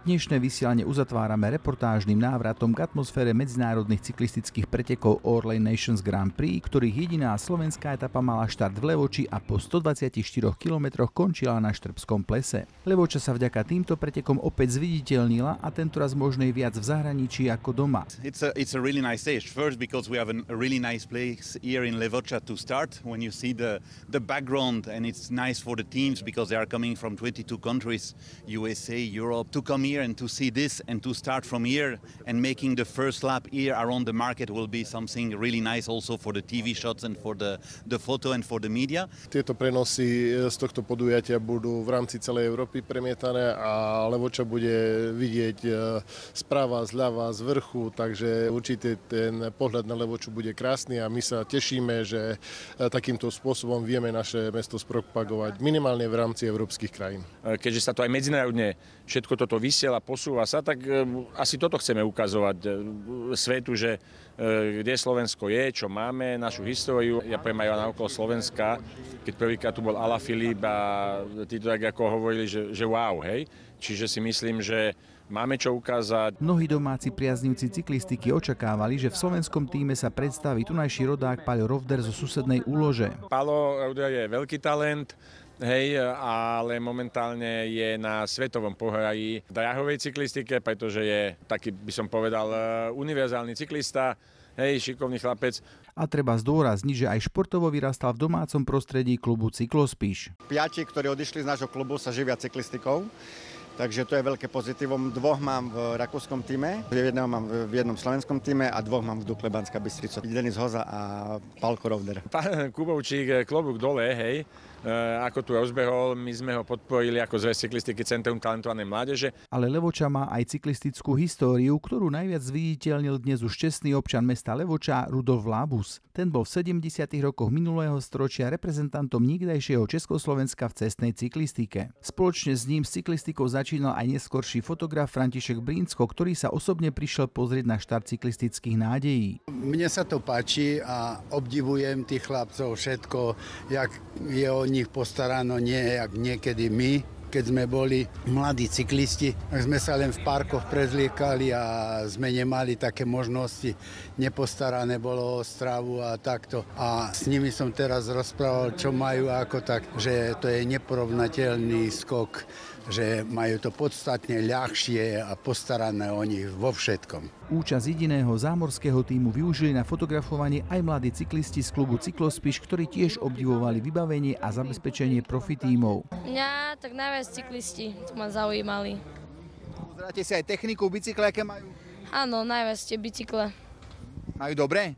Dnešné vysielanie uzatvárame reportážnym návratom k atmosfére medzinárodných cyklistických pretekov Orlen Nations Grand Prix, ktorých jediná slovenská etapa mala štart v Levoči a po 124 kilometroch končila na Štrbskom plese. Levoča sa vďaka týmto pretekom opäť zviditeľnila a tentoraz možno viac v zahraničí ako doma. It's a really nice stage. First because we have a really nice place here in Levoča to start. When you see the background, and it's nice for the teams because they are coming from 22 countries, USA, Europe, to come here and to see this and to start from here and making the first lap here around the market will be something really nice also for the TV shots and for the photo and for the media. Tieto prenosy z tohto podujatia budú v rámci celej Európy premietané a Levoča bude vidieť sprava, zľava, z vrchu, takže určite ten pohľad na Levoču bude krásny a my sa tešíme, že takýmto spôsobom vieme naše mesto spropagovať minimálne v rámci európskych krajín. Keďže sa to aj medzinárodne všetko toto vysiela, posúva sa, tak asi toto chceme ukazovať svetu, že kde Slovensko je, čo máme, našu históriu. Ja poviem aj naokolo Slovenska, keď prvýkrát tu bol Alaphilippe a títo tak ako hovorili, že wow, hej. Čiže si myslím, že máme čo ukázať. Mnohí domáci priaznivci cyklistiky očakávali, že v slovenskom tíme sa predstaví tunajší rodák Paľo Rovder zo susednej Úlože. Paľo Rovder je veľký talent, hej, ale momentálne je na svetovom pohári v dráhovej cyklistike, pretože je taký, by som povedal, univerzálny cyklista, hej, šikovný chlapec. A treba zdôrazniť, že aj športovo vyrastal v domácom prostredí klubu Cyklospíš. 5, ktorí odišli z nášho klubu, sa živia cyklistikou. Takže to je veľké pozitívum. 2 mám v rakúskom týme, 1 mám v jednom slovenskom týme a 2 mám v Dukle Banská Bystrica. Denis Hoza a Paľko Rovder. Pán Kubovčík, klobúk dole, hej. Ako tu rozbehol, my sme ho podporili ako Zväz cyklistiky Centrum talentovanej mládeže. Ale Levoča má aj cyklistickú históriu, ktorú najviac zviditeľnil dnes už čestný občan mesta Levoča Rudolf Lábus. Ten bol v 70. rokoch minulého storočia reprezentantom nikdajšieho Československa v cestnej cyklistike. Spoločne s ním s cyklistikou začínal aj neskorší fotograf František Brínsko, ktorý sa osobne prišiel pozrieť na štart cyklistických nádejí. Mne sa to páči a obdivujem tých chlapcov všetko, jak je o nich postarano, nie jak niekedy my. Keď sme boli mladí cyklisti, tak sme sa len v parkoch prezliekali a sme nemali také možnosti. Nepostarané bolo o stravu a takto. A s nimi som teraz rozprával, čo majú ako tak, že to je neporovnateľný skok, že majú to podstatne ľahšie a postarané o nich vo všetkom. Účasť jediného zámorského tímu využili na fotografovanie aj mladí cyklisti z klubu Cyklospíš, ktorí tiež obdivovali vybavenie a zabezpečenie profitímov. Mňa tak najviac cyklisti, to ma zaujímali. Pozeráte si aj techniku, bicykle, aké majú? Áno, najviac tie bicykle. Majú dobré?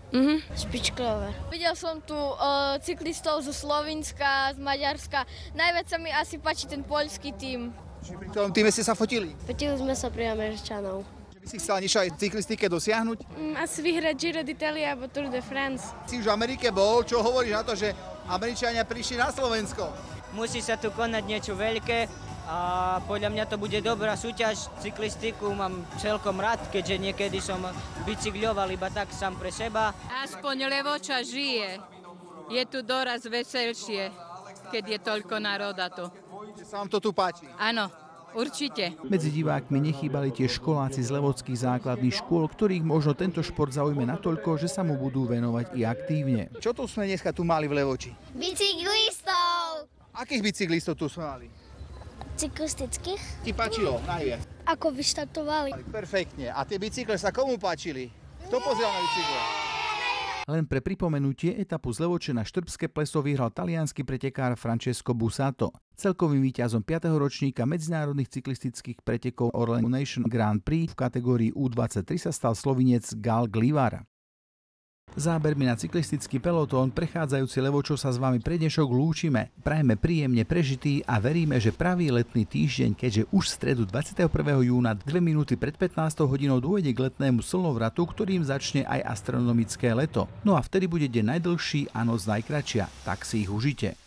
Špičkové. Videl som tu cyklistov zo Slovenska, z Maďarska. Najviac sa mi asi páči ten poľský tím. Čiže pri tom týme ste sa fotili? Fotili sme sa pri Američanov. Že by si chcela niečo aj v cyklistike dosiahnuť? Asi vyhrať Giro d'Italia alebo Tour de France. Si už v Amerike bol, čo hovoríš na to, že Američania prišli na Slovensko? Musí sa tu konať niečo veľké. A podľa mňa to bude dobrá súťaž. Cyklistiku mám celkom rád, keďže niekedy som bicykľoval iba tak sám pre seba. Aspoň Levoča žije. Je tu doraz veselšie, keď je toľko národa tu. Sa vám to tu páči? Áno, určite. Medzi divákmi nechýbali tiež školáci z levočských základných škôl, ktorých možno tento šport zaujme natoľko, že sa mu budú venovať i aktívne. Čo tu sme dneska tu mali v Levoči? Bicyklistov! Akých bicyklistov tu sme mali? Cyklistických. Ti páčilo najviac? Ako vyštartovali. Perfektne. A tie bicykle sa komu páčili? Kto pozrel na bicykle? Len pre pripomenutie, etapu z Levoče na Štrbské pleso vyhral taliansky pretekár Francesco Bussato. Celkovým víťazom 5. ročníka medzinárodných cyklistických pretekov Orlen Nations Grand Prix v kategórii U23 sa stal Slovinec Gal Glivar. Zábermi na cyklistický pelotón prechádzajúci Levočou sa s vami pre dnešok lúčime. Prajeme príjemne prežitý a veríme, že pravý letný týždeň, keďže už v stredu 21. júna 2 minúty pred 15 hodinou dôjde k letnému slnovratu, ktorým začne aj astronomické leto. No a vtedy bude deň najdlhší a noc najkratšia, tak si ich užite.